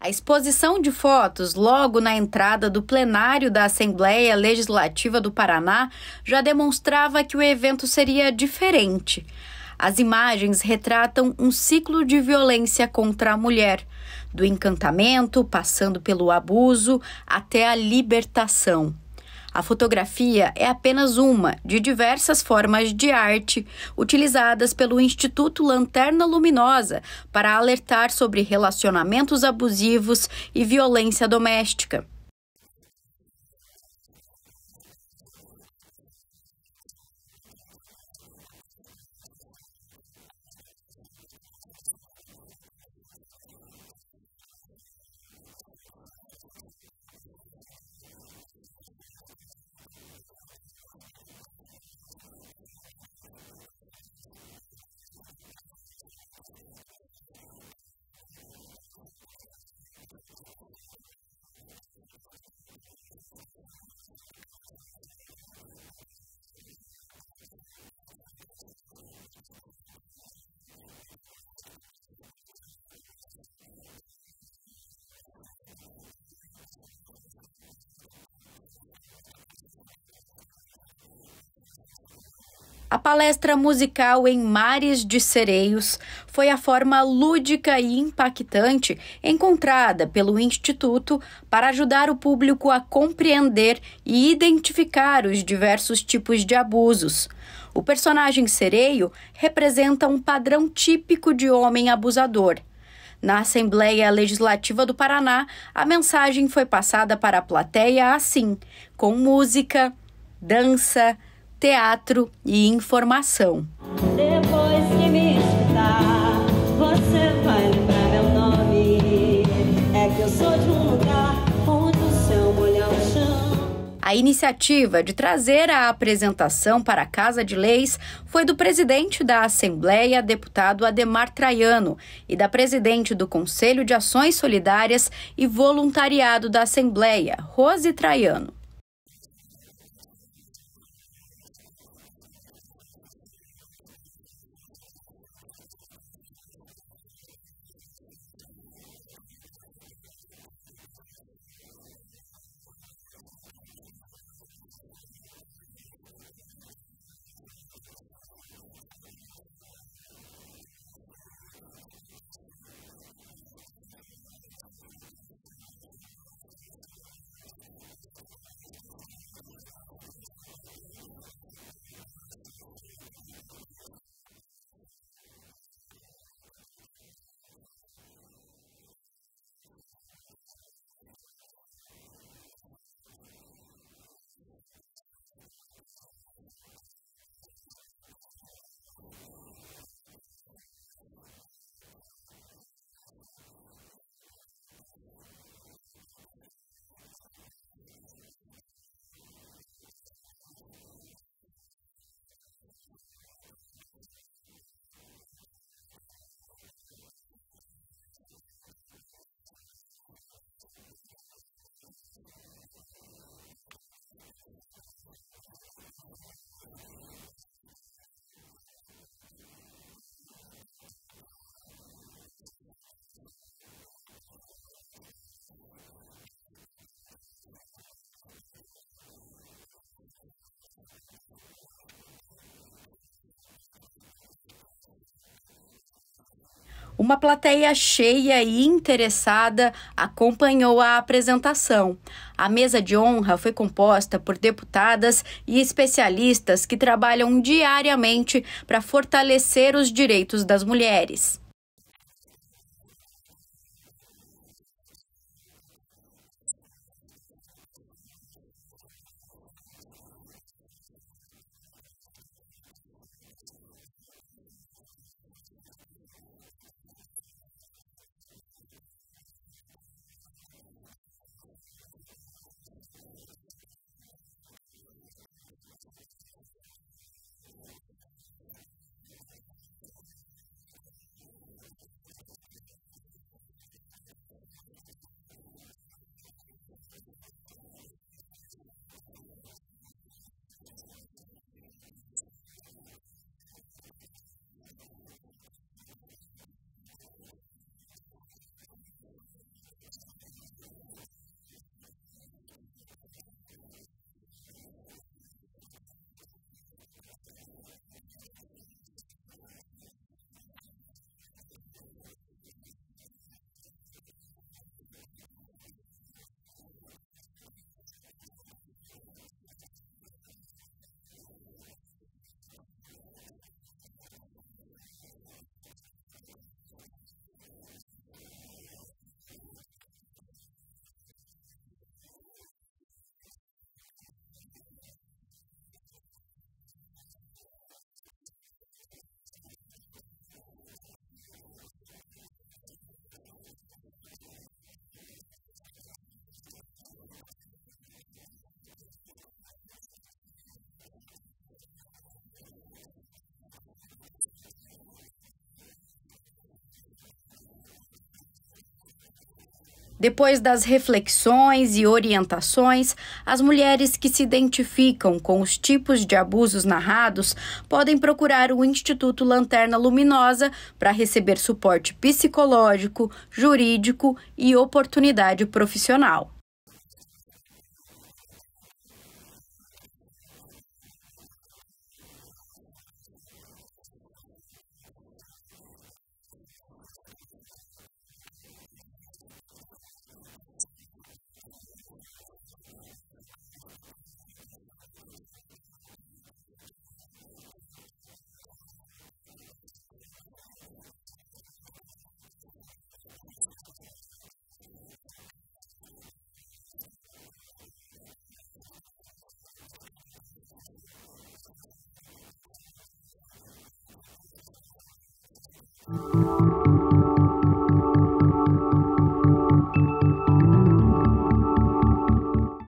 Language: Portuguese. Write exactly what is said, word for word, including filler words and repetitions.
A exposição de fotos logo na entrada do plenário da Assembleia Legislativa do Paraná já demonstrava que o evento seria diferente. As imagens retratam um ciclo de violência contra a mulher, do encantamento, passando pelo abuso, até a libertação. A fotografia é apenas uma de diversas formas de arte utilizadas pelo Instituto Lanterna Luminosa para alertar sobre relacionamentos abusivos e violência doméstica. A palestra musical Em Mares de Sereios foi a forma lúdica e impactante encontrada pelo Instituto para ajudar o público a compreender e identificar os diversos tipos de abusos. O personagem sereio representa um padrão típico de homem abusador. Na Assembleia Legislativa do Paraná, a mensagem foi passada para a plateia assim, com música, dança, teatro e informação. Depois que me escutar, você vai lembrar meu nome. É que eu sou de um lugar onde o céu molha o chão. A iniciativa de trazer a apresentação para a Casa de Leis foi do presidente da Assembleia, deputado Ademar Traiano, e da presidente do Conselho de Ações Solidárias e Voluntariado da Assembleia, Rose Traiano. Uma plateia cheia e interessada acompanhou a apresentação. A mesa de honra foi composta por deputadas e especialistas que trabalham diariamente para fortalecer os direitos das mulheres. Depois das reflexões e orientações, as mulheres que se identificam com os tipos de abusos narrados podem procurar o Instituto Lanterna Luminosa para receber suporte psicológico, jurídico e oportunidade profissional.